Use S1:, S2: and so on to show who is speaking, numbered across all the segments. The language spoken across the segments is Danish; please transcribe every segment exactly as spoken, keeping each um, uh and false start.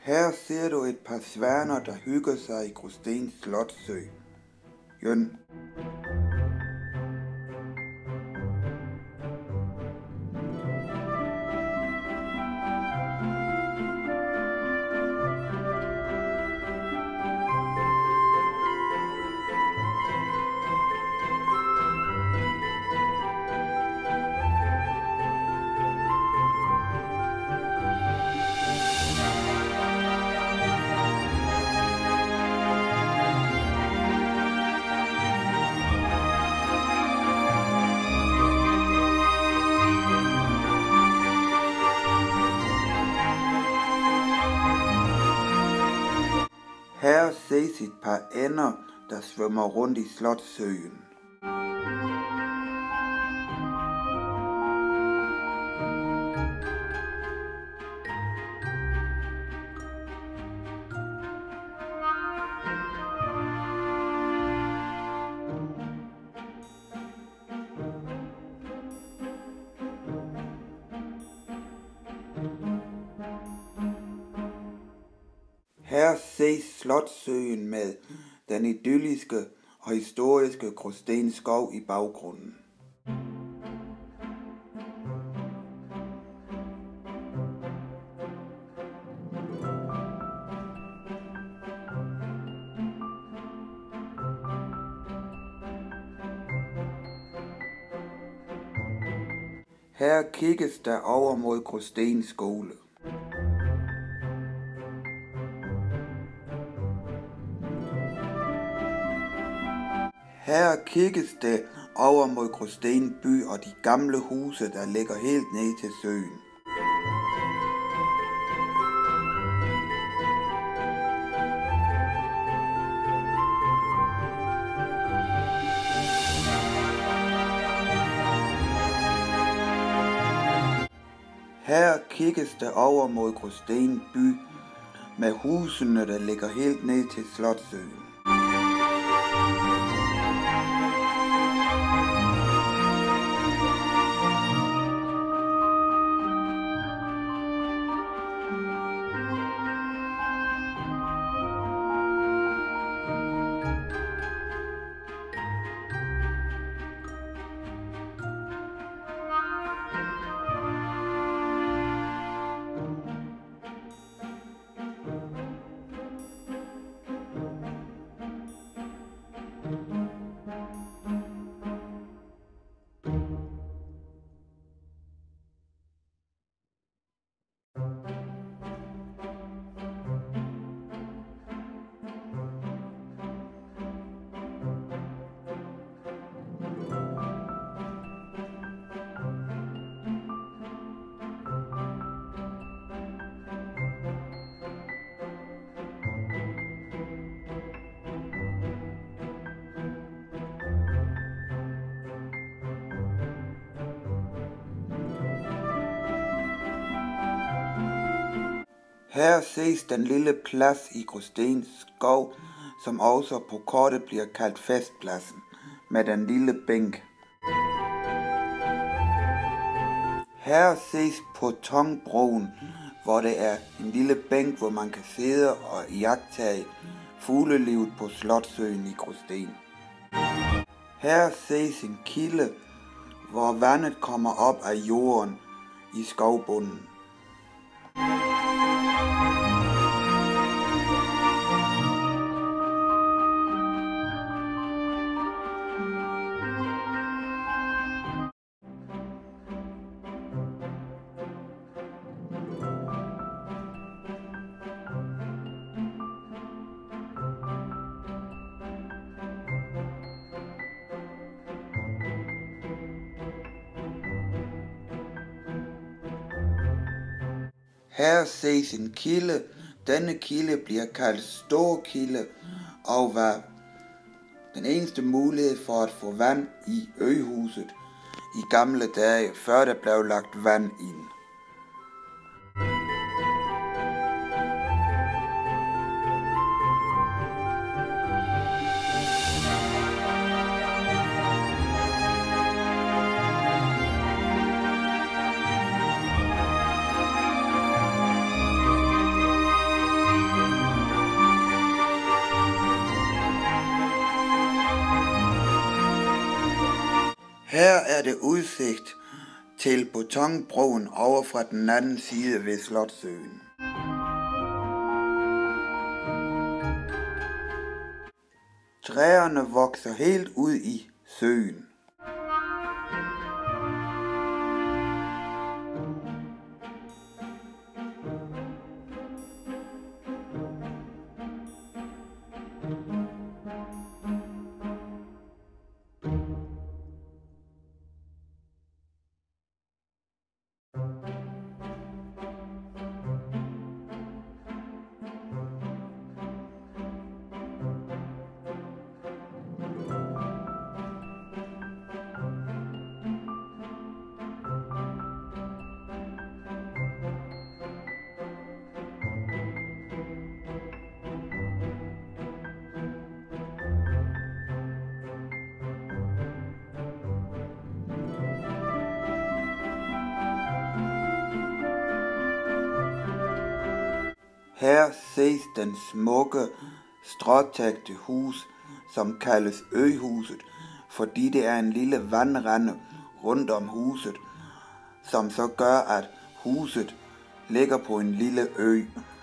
S1: Her ser du et par svaner, der hygger sig i Gråsten Slotssø. Jøn. Her ses et par ænder, der svømmer rundt i Slotssøen. Her ses Slotssøen med den idylliske og historiske Gråsten Skov i baggrunden. Her kigges der over mod Gråsten Skole. Her kigges det over mod Gråsten by og de gamle huse, der ligger helt ned til søen. Her kigges det over mod Gråsten by med husene, der ligger helt ned til Slotssøen. Her ses den lille plads i Gråsten Skov, som også på kortet bliver kaldt Festpladsen, med den lille bænk. Her ses Pontonbroen, hvor det er en lille bænk, hvor man kan sidde og iagttage fuglelivet på Slotssøen i Gråsten. Her ses en kilde, hvor vandet kommer op af jorden i skovbunden. Her ses en kilde. Denne kilde bliver kaldt Storkilde og var den eneste mulighed for at få vand i øhuset i gamle dage, før der blev lagt vand ind. Her er det udsigt til betonbroen over fra den anden side ved Slotssøen. Træerne vokser helt ud i søen. Her ses den smukke, stråtagte hus, som kaldes Øhuset, fordi det er en lille vandrende rundt om huset, som så gør, at huset ligger på en lille ø.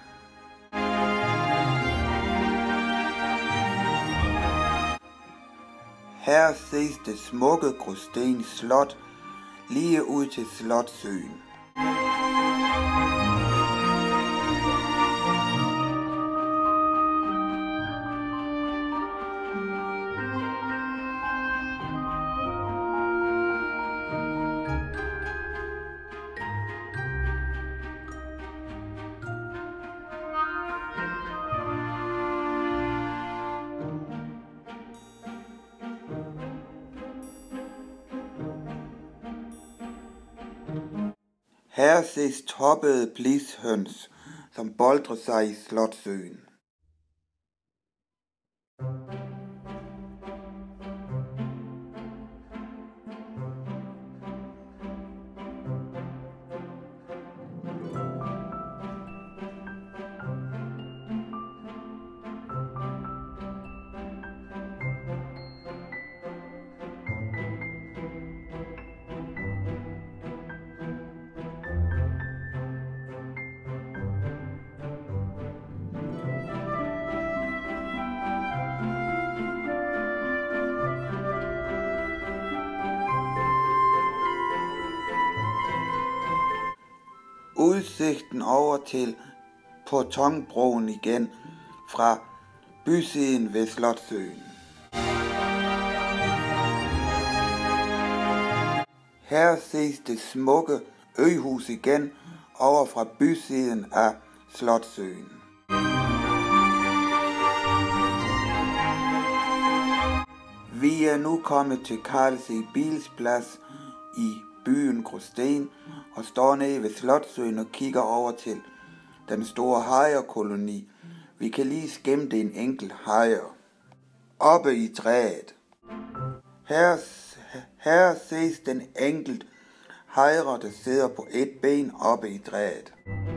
S1: Her ses det smukke Gråsten Slot lige ud til Slotssøen. Her ses toppede blishøns, som boltrer sig i Slotssøen. Udsigten over til Pontonbroen igen fra bysiden ved Slotssøen. Her ses det smukke øhus igen over fra bysiden af Slotssøen. Vi er nu kommet til Carl Seebils Plads i byen Gråsten og står nede ved Slotssøen og kigger over til den store hajerkoloni. Vi kan lige skimte en enkelt hajer oppe i træet. Her, her ses den enkelt hejre, der sidder på et ben oppe i træet.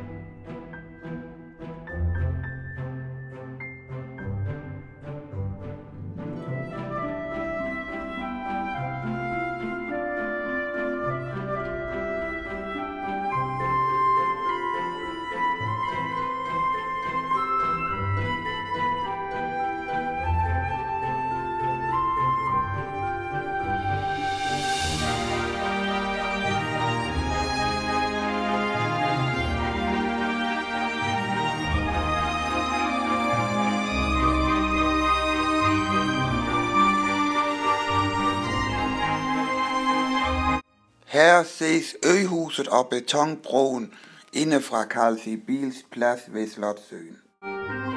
S1: Her ses øhuset og betonbroen inde fra Carl Seebils Plads ved Slotssøen.